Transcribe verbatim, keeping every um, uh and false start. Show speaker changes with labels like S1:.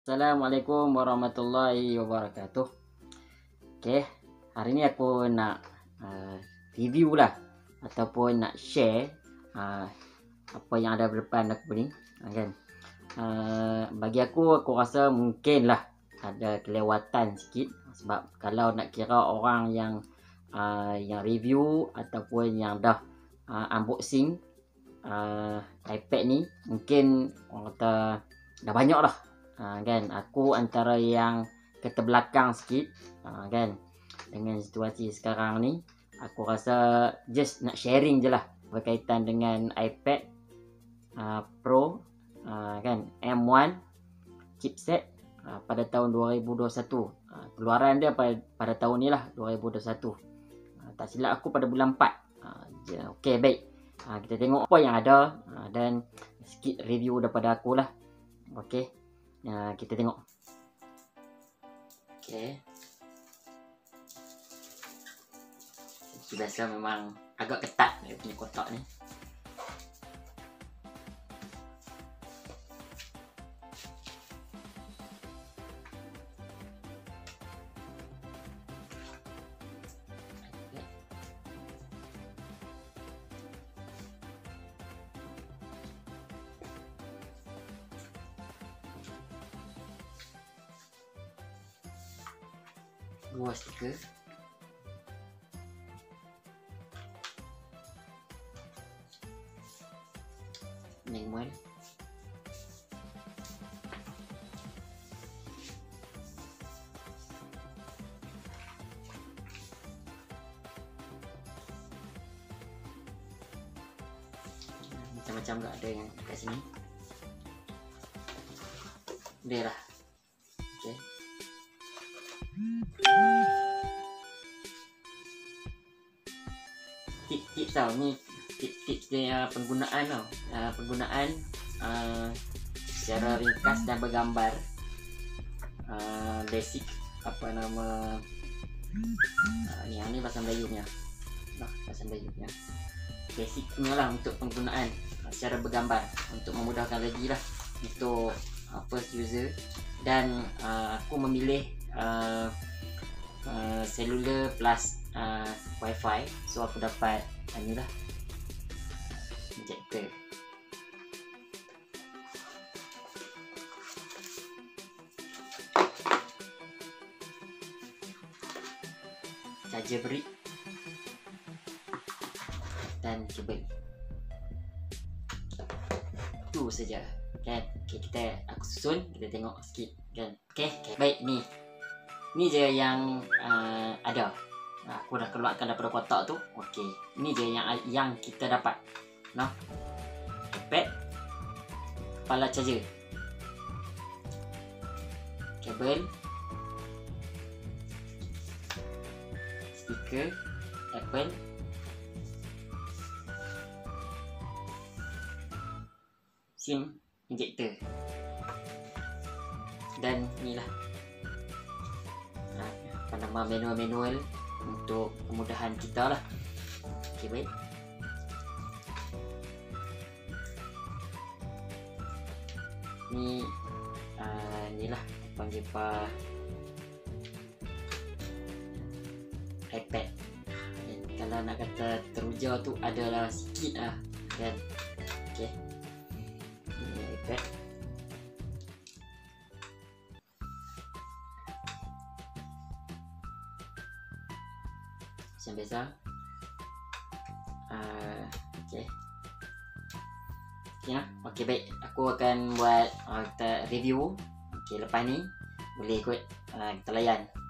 S1: Assalamualaikum warahmatullahi wabarakatuh. Okey, hari ni aku nak uh, review lah ataupun nak share uh, apa yang ada depan aku ni, kan. Uh, bagi aku aku rasa mungkin lah ada kelewatan sikit, sebab kalau nak kira orang yang uh, yang review ataupun yang dah uh, unboxing uh, iPad ni, mungkin orang kata dah banyak lah. Ha, kan, aku antara yang keterbelakang sikit, ha, kan, dengan situasi sekarang ni. Aku rasa just nak sharing je lah berkaitan dengan iPad uh, Pro, uh, kan, M one chipset uh, pada tahun dua ribu dua puluh satu. uh, keluaran dia pada, pada tahun ni lah, dua ribu dua puluh satu. uh, tak silap aku pada bulan empat. uh, Okey, baik, uh, kita tengok apa yang ada, uh, dan sikit review daripada aku lah. Okey, uh, kita tengok. Okey, biasa memang agak ketat dia punya kotak ni. Dua stiker. Manual. Macam-macam gak ada yang kat sini. Dia lah. Okey. Tips-tips tau ni, tips-tips dia penggunaan tau. Uh, penggunaan uh, secara ringkas dan bergambar. Uh, basic apa nama uh, ni, ni bahasa Melayu punya. Nah, bahasa Melayu punya. Basic punya lah untuk penggunaan uh, secara bergambar, untuk memudahkan lagi lah untuk uh, first user. Dan uh, aku memilih uh, uh, cellular plus uh, wifi, so aku dapat uh, ni lah, injector. Charger brick dan kabel. Itu saja, kan. Okay, kita aku susun, kita tengok sikit, kan. Okay, okay. Baik, ni ni je yang uh, ada. Aku dah keluarkan daripada kotak tu. Okey, ni je yang yang kita dapat. Nah, iPad, kepala charger, kabel, stiker Apple, SIM injector, dan inilah apa nama manual-manual untuk kemudahan kita lah. Okey, baik. Ni uh, ni lah panggil apa, iPad. Dan kalau nak kata teruja tu adalah sikit lah, kan. Okey, ni iPad. Macam biasa. uh, Okey. Okey, okay, baik. Aku akan buat uh, kita review. Okey, lepas ni boleh ikut uh, kita layan.